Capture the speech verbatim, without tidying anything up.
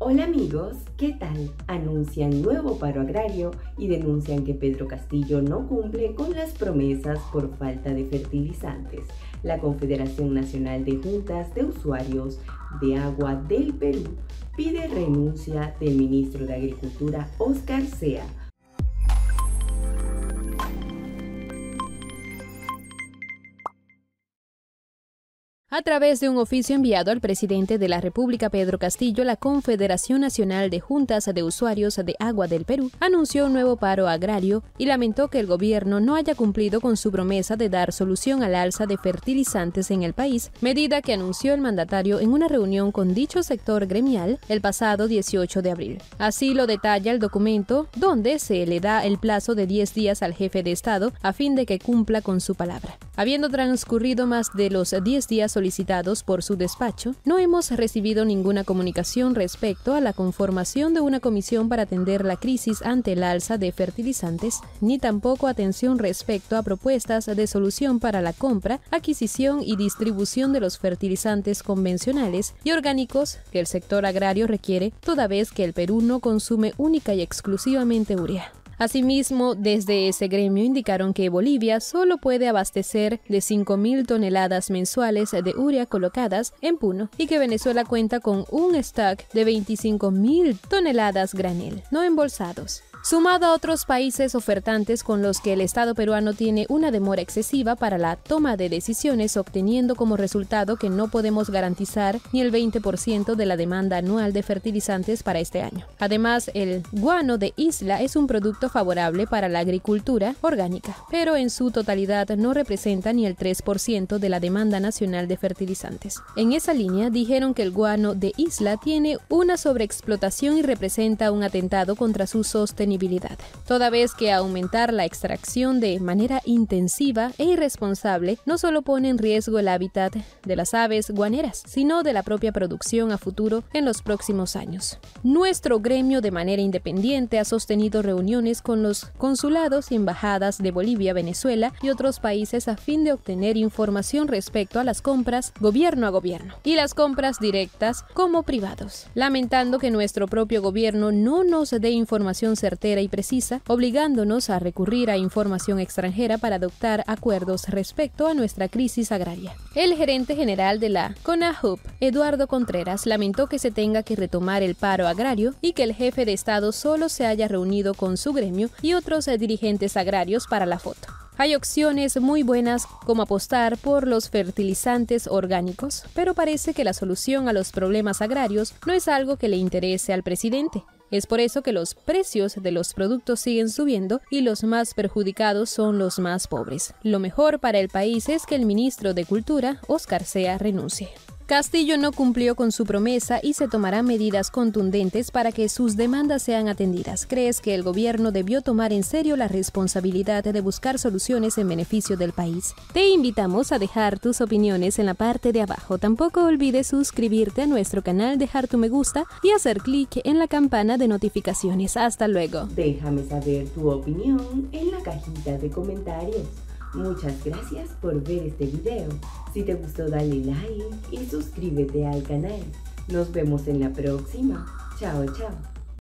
Hola amigos, ¿qué tal? Anuncian nuevo paro agrario y denuncian que Pedro Castillo no cumple con las promesas por falta de fertilizantes. La Confederación Nacional de Juntas de Usuarios de Agua del Perú pide renuncia del ministro de Agricultura, Óscar Sea. A través de un oficio enviado al presidente de la República, Pedro Castillo, la Confederación Nacional de Juntas de Usuarios de Agua del Perú anunció un nuevo paro agrario y lamentó que el gobierno no haya cumplido con su promesa de dar solución al alza de fertilizantes en el país, medida que anunció el mandatario en una reunión con dicho sector gremial el pasado dieciocho de abril. Así lo detalla el documento, donde se le da el plazo de diez días al jefe de Estado a fin de que cumpla con su palabra. Habiendo transcurrido más de los diez días solicitados por su despacho, no hemos recibido ninguna comunicación respecto a la conformación de una comisión para atender la crisis ante el alza de fertilizantes, ni tampoco atención respecto a propuestas de solución para la compra, adquisición y distribución de los fertilizantes convencionales y orgánicos que el sector agrario requiere, toda vez que el Perú no consume única y exclusivamente urea. Asimismo, desde ese gremio indicaron que Bolivia solo puede abastecer de cinco mil toneladas mensuales de urea colocadas en Puno y que Venezuela cuenta con un stock de veinticinco mil toneladas granel, no embolsados. Sumado a otros países ofertantes con los que el Estado peruano tiene una demora excesiva para la toma de decisiones, obteniendo como resultado que no podemos garantizar ni el veinte por ciento de la demanda anual de fertilizantes para este año. Además, el guano de isla es un producto favorable para la agricultura orgánica, pero en su totalidad no representa ni el tres por ciento de la demanda nacional de fertilizantes. En esa línea, dijeron que el guano de isla tiene una sobreexplotación y representa un atentado contra su sostenibilidad, toda vez que aumentar la extracción de manera intensiva e irresponsable no solo pone en riesgo el hábitat de las aves guaneras, sino de la propia producción a futuro en los próximos años. Nuestro gremio, de manera independiente, ha sostenido reuniones con los consulados y embajadas de Bolivia, Venezuela y otros países a fin de obtener información respecto a las compras gobierno a gobierno y las compras directas como privados, lamentando que nuestro propio gobierno no nos dé información certera y precisa, obligándonos a recurrir a información extranjera para adoptar acuerdos respecto a nuestra crisis agraria. El gerente general de la CONAHUP, Eduardo Contreras, lamentó que se tenga que retomar el paro agrario y que el jefe de Estado solo se haya reunido con su gremio y otros dirigentes agrarios para la foto. Hay opciones muy buenas como apostar por los fertilizantes orgánicos, pero parece que la solución a los problemas agrarios no es algo que le interese al presidente. Es por eso que los precios de los productos siguen subiendo y los más perjudicados son los más pobres. Lo mejor para el país es que el ministro de Cultura, Óscar Sea, renuncie. Castillo no cumplió con su promesa y se tomarán medidas contundentes para que sus demandas sean atendidas. ¿Crees que el gobierno debió tomar en serio la responsabilidad de buscar soluciones en beneficio del país? Te invitamos a dejar tus opiniones en la parte de abajo. Tampoco olvides suscribirte a nuestro canal, dejar tu me gusta y hacer clic en la campana de notificaciones. Hasta luego. Déjame saber tu opinión en la cajita de comentarios. Muchas gracias por ver este video. Si te gustó, dale like y suscríbete al canal. Nos vemos en la próxima. Chao, chao.